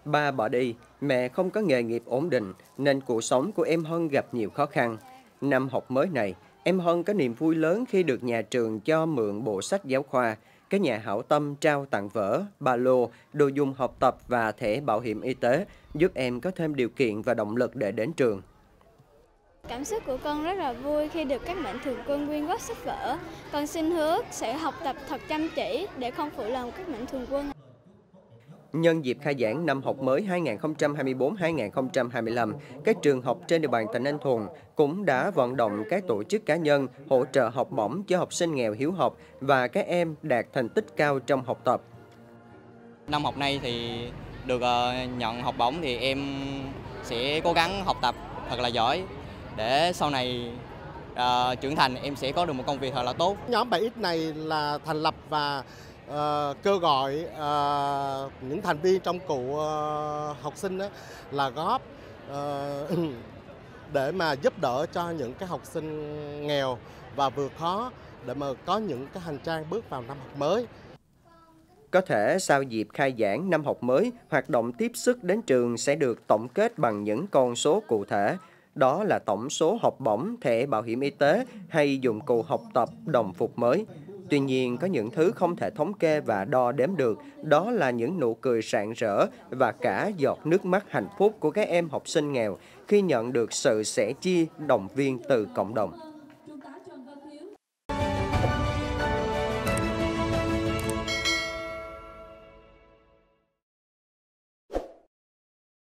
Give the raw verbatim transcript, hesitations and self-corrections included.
Ba bỏ đi, mẹ không có nghề nghiệp ổn định nên cuộc sống của em Hân gặp nhiều khó khăn. Năm học mới này, em Hân có niềm vui lớn khi được nhà trường cho mượn bộ sách giáo khoa. Các nhà hảo tâm trao tặng vở, ba lô, đồ dùng học tập và thẻ bảo hiểm y tế, giúp em có thêm điều kiện và động lực để đến trường. Cảm xúc của con rất là vui khi được các mạnh thường quân quyên góp sách vở. Con xin hứa sẽ học tập thật chăm chỉ để không phụ lòng các mạnh thường quân. Nhân dịp khai giảng năm học mới hai nghìn không trăm hai mươi tư hai nghìn không trăm hai mươi lăm, các trường học trên địa bàn tỉnh Ninh Thuận cũng đã vận động các tổ chức cá nhân hỗ trợ học bổng cho học sinh nghèo hiếu học và các em đạt thành tích cao trong học tập. Năm học nay thì được ờ, nhận học bổng thì em sẽ cố gắng học tập thật là giỏi để sau này ờ, trưởng thành em sẽ có được một công việc thật là tốt. Nhóm bảy x này là thành lập và ờ, kêu gọi ờ, những thành viên trong cụ ờ, học sinh đó, là góp ờ, để mà giúp đỡ cho những cái học sinh nghèo và vượt khó để mà có những cái hành trang bước vào năm học mới. Có thể sau dịp khai giảng năm học mới, hoạt động tiếp sức đến trường sẽ được tổng kết bằng những con số cụ thể. Đó là tổng số học bổng, thẻ bảo hiểm y tế hay dụng cụ học tập, đồng phục mới. Tuy nhiên, có những thứ không thể thống kê và đo đếm được, đó là những nụ cười rạng rỡ và cả giọt nước mắt hạnh phúc của các em học sinh nghèo khi nhận được sự sẻ chia, động viên từ cộng đồng.